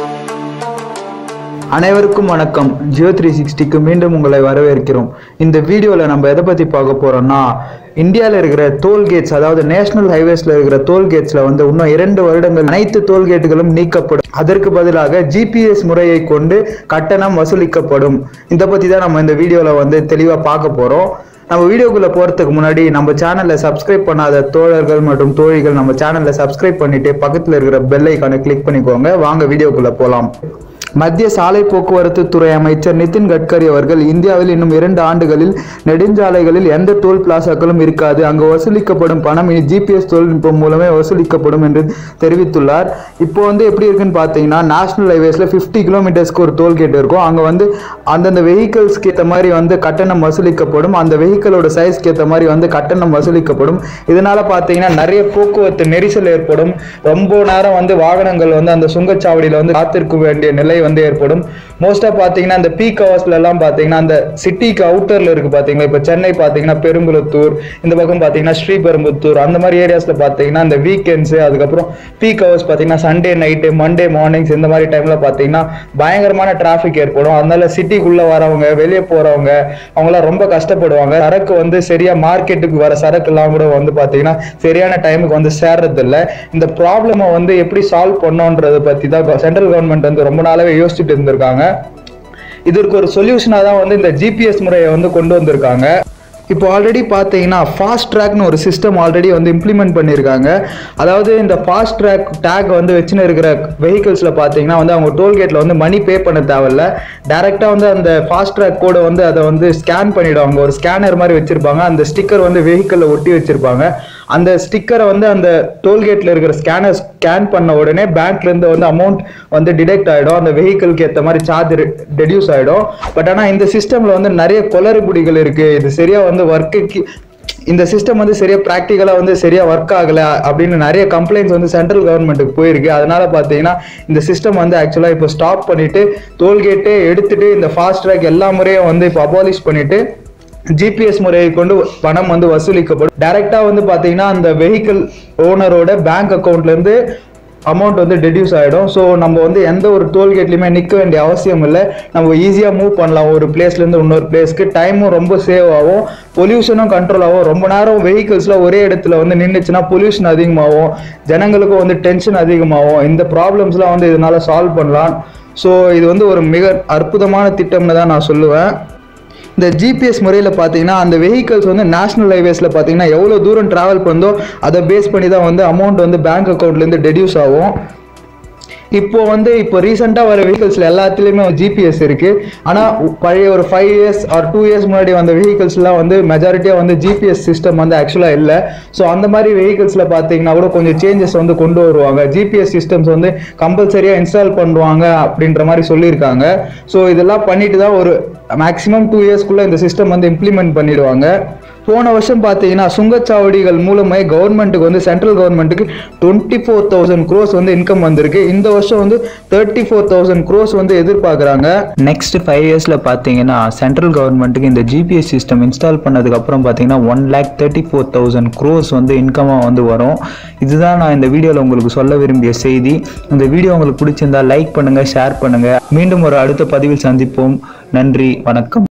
அனைவருக்கும் வணக்கம். ஜியோ 360க்கு மீண்டும் உங்களை வரவேற்கிறோம். இந்த வீடியோவில் நம்ம எதை பற்றி பார்க்க போகிறோம்னா, இந்தியாவில் இருக்கிற டோல்கேட்ஸ், அதாவது நேஷனல் ஹைவேஸில் இருக்கிற டோல்கேட்ஸில் வந்து இன்னும் 2 வருடங்கள் அனைத்து டோல்கேட்டுகளும் நீக்கப்படும். அதற்கு பதிலாக ஜிபிஎஸ் முறையை கொண்டு கட்டணம் வசூலிக்கப்படும். இதை பற்றி தான் நம்ம இந்த வீடியோவில் வந்து தெளிவாக பார்க்க போகிறோம். நம்ம வீடியோக்குள்ளே போகிறதுக்கு முன்னாடி நம்ம சேனலில் சப்ஸ்கிரைப் பண்ணாத தோழர்கள் மற்றும் தோழிகள் நம்ம சேனலில் சப்ஸ்கிரைப் பண்ணிட்டு பக்கத்தில் இருக்கிற பெல் ஐக்கானை கிளிக் பண்ணிக்கோங்க. வாங்க வீடியோக்குள்ளே போகலாம். மத்திய சாலை போக்குவரத்து துறை அமைச்சர் நிதின் கட்கரி அவர்கள் இந்தியாவில் இன்னும் 2 ஆண்டுகளில் நெடுஞ்சாலைகளில் எந்த டோல் பிளாசாக்களும் இருக்காது, அங்கு வசூலிக்கப்படும் பணம் இனி ஜிபிஎஸ் தொழில்நுட்பம் மூலமே வசூலிக்கப்படும் என்று தெரிவித்துள்ளார். இப்போ வந்து எப்படி இருக்குன்னு பார்த்தீங்கன்னா, நேஷனல் ஹைவேஸில் 50 கிலோமீட்டர்ஸ்க்கு ஒரு டோல்கேட் இருக்கும். அங்கே வந்து அந்தந்த வெஹிக்கிள்ஸ்க்கு ஏற்ற மாதிரி வந்து கட்டணம் வசூலிக்கப்படும். அந்த வெஹிக்கிளோட சைஸ்க்கு ஏற்ற மாதிரி வந்து கட்டணம் வசூலிக்கப்படும். இதனால பார்த்தீங்கன்னா நிறைய போக்குவரத்து நெரிசல் ஏற்படும். ரொம்ப நேரம் வந்து வாகனங்கள் வந்து அந்த சுங்கச்சாவடியில் வந்து காத்திருக்க வேண்டிய நிலை வந்து ஏற்படும். மோஸ்டா பாத்தீங்கன்னா இந்த பீக் ஹவர்ஸ்ல எல்லாம் பாத்தீங்கன்னா அந்த சிட்டிக்கு அவுட்டர்ல இருக்கு பாத்தீங்கன்னா, இப்ப சென்னை பாத்தீங்கன்னா பெரும்புலத்தூர், இந்த பக்கம் பாத்தீங்கன்னா ஸ்ரீபெரும்புத்தூர், அந்த மாதிரி ஏரியாஸ்ல பாத்தீங்கன்னா இந்த வீக்கெண்ட்ஸ், அதுக்கப்புறம் பீக் ஹவர்ஸ் பாத்தீங்கன்னா சண்டே நைட்டு, மண்டே மார்னிங்ஸ், இந்த மாதிரி டைம்ல பாத்தீங்கன்னா பயங்கரமான டிராபிக் ஏற்படும். அதனால சிட்டிக்குள்ள வரவங்க, வெளியே போறவங்க, அவங்களாம் ரொம்ப கஷ்டப்படுவாங்க. சரக்கு வந்து சரியா மார்க்கெட்டுக்கு வர சரக்கு எல்லாம் கூட வந்து பாத்தீங்கன்னா சரியான டைமுக்கு வந்து சேர்றது இல்லை. இந்த ப்ராப்ளமை வந்து எப்படி சால்வ் பண்ணோன்றதை பத்தி தான் சென்ட்ரல் கவர்மெண்ட் வந்து ரொம்ப நாளாவே யோசிச்சுட்டு இருந்திருக்காங்க. இதற்கு ஒரு சொல்யூஷனா தான் வந்து இந்த ஜிபிஎஸ் முறையை வந்து கொண்டு வந்திருக்காங்க. இப்போ ஆல்ரெடி பார்த்தீங்கன்னா ஃபாஸ்ட் ட்ராக்னு ஒரு சிஸ்டம் ஆல்ரெடி வந்து இம்ப்ளிமெண்ட் பண்ணியிருக்காங்க. அதாவது இந்த ஃபாஸ்ட் ட்ராக் டேக் வந்து வச்சுன்னு இருக்கிற வெஹிக்கிள்ஸில் பார்த்தீங்கன்னா வந்து அவங்க டோல்கேட்டில் வந்து மணி பே பண்ண தேவையில்ல. டேரெக்டாக வந்து அந்த ஃபாஸ்ட் ட்ராக் கோடை வந்து அதை வந்து ஸ்கேன் பண்ணிவிடுவாங்க. ஒரு ஸ்கேனர் மாதிரி வச்சுருப்பாங்க. அந்த ஸ்டிக்கர் வந்து வெஹிக்கிளில் ஒட்டி வச்சுருப்பாங்க. அந்த ஸ்டிக்கரை வந்து அந்த டோல்கேட்டில் இருக்கிற ஸ்கேனர் ஸ்கேன் பண்ண உடனே பேங்க்லேருந்து வந்து அமௌண்ட் வந்து டிடெக்ட் ஆகிடும். அந்த வெஹிக்கிளுக்கு ஏற்ற மாதிரி சார்ஜ் ரெடியூஸ் ஆகிடும். பட் ஆனால் இந்த சிஸ்டமில் வந்து நிறைய குளறுபடிகள் இருக்குது. இது சரியாக வந்து ஒர்க்குக்கு இந்த சிஸ்டம் வந்து சரியா ப்ராக்டிக்கலா வந்து சரியா ஒர்க் ஆகல அப்படின்னு நிறைய கம்ப்ளைண்ட்ஸ் வந்து சென்ட்ரல் கவர்மெண்ட்டுக்கு போயிருக்கு. அதனால பார்த்தீங்கன்னா இந்த சிஸ்டம் வந்து ஆக்சுவலா இப்போ ஸ்டாப் பண்ணிட்டு டோல்கேட்டே எடுத்துட்டு இந்த ஃபாஸ்ட் ட்ராக் எல்லா முறையும் வந்து இப்போ அபாலிஷ் பண்ணிட்டு ஜிபிஎஸ் முறையை கொண்டு பணம் வந்து வசூலிக்கப்படும். டைரக்டா வந்து பாத்தீங்கன்னா அந்த வெஹிக்கிள் ஓனரோட பேங்க் அக்கௌண்ட்ல இருந்து அமௌண்ட் வந்து டெடியூஸ் ஆகிடும். ஸோ நம்ம வந்து எந்த ஒரு டோல்கேட்லையுமே நிற்க வேண்டிய அவசியம் இல்லை. நம்ம ஈஸியாக மூவ் பண்ணலாம் ஒரு பிளேஸ்லேருந்து இன்னொரு பிளேஸ்க்கு. டைமும் ரொம்ப சேவ் ஆகும், பொல்யூஷனும் கண்ட்ரோல் ஆகும். ரொம்ப நேரம் வெஹிக்கிள்ஸில் ஒரே இடத்துல வந்து நின்றுச்சுன்னா பொல்யூஷன் அதிகமாகும், ஜனங்களுக்கும் வந்து டென்ஷன் அதிகமாகும். இந்த ப்ராப்ளம்ஸ்லாம் வந்து இதனால சால்வ் பண்ணலாம். ஸோ இது வந்து ஒரு மிக அற்புதமான திட்டம்னு தான் நான் சொல்லுவேன். இந்த ஜிபிஎஸ் முறையில் பார்த்தீங்கன்னா அந்த வெஹிக்கிள்ஸ் வந்து நேஷனல் ஹைவேஸில் பார்த்தீங்கன்னா எவ்வளோ தூரம் ட்ராவல் பண்ணதோ அதை பேஸ் பண்ணி தான் வந்து அமௌண்ட் வந்து பேங்க் அக்கௌண்ட்லேருந்து டெடியூஸ் ஆகும். இப்போ ரீசெண்டாக வர வெஹிக்கிள்ஸில் எல்லாத்துலேயுமே ஜிபிஎஸ் இருக்குது. ஆனால் பழைய ஒரு 5 இயர்ஸ் ஆர் 2 இயர்ஸ் முன்னாடி வந்த வெஹிக்கிள்ஸ்லாம் வந்து மெஜாரிட்டியாக வந்து ஜிபிஎஸ் சிஸ்டம் வந்து ஆக்சுவலாக இல்லை. ஸோ அந்த மாதிரி வெஹிக்கிள்ஸில் பார்த்தீங்கன்னா கூட கொஞ்சம் சேஞ்சஸ் வந்து கொண்டு வருவாங்க. ஜிபிஎஸ் சிஸ்டம்ஸ் வந்து கம்பல்சரியாக இன்ஸ்டால் பண்ணுவாங்க அப்படின்ற மாதிரி சொல்லியிருக்காங்க. ஸோ இதெல்லாம் பண்ணிட்டு தான் ஒரு மேக்ஸிமம் 2 இயர்ஸ்க்குள்ளே இந்த சிஸ்டம் வந்து இம்ப்ளிமெண்ட் பண்ணிடுவாங்க. போன வருஷம் பார்த்தீங்கன்னா சுங்கச்சாவடிகள் மூலமே கவர்மெண்ட்டுக்கு வந்து சென்ட்ரல் கவர்மெண்ட்டுக்கு 24,000 crores வந்து இன்கம் வந்திருக்கு. இந்த வருஷம் வந்து 34,000 crores வந்து எதிர்பார்க்குறாங்க. நெக்ஸ்ட் 5 இயர்ஸில் பார்த்தீங்கன்னா சென்ட்ரல் கவர்மெண்ட்டுக்கு இந்த ஜிபிஎஸ் சிஸ்டம் இன்ஸ்டால் பண்ணதுக்கு அப்புறம் பார்த்தீங்கன்னா 1,34,000 crores வந்து இன்கமாக வந்து வரும். இதுதான் நான் இந்த வீடியோவில் உங்களுக்கு சொல்ல விரும்பிய செய்தி. இந்த வீடியோ உங்களுக்கு பிடிச்சிருந்தா லைக் பண்ணுங்க, ஷேர் பண்ணுங்க. மீண்டும் ஒரு அடுத்த பதிவில் சந்திப்போம். நன்றி, வணக்கம்.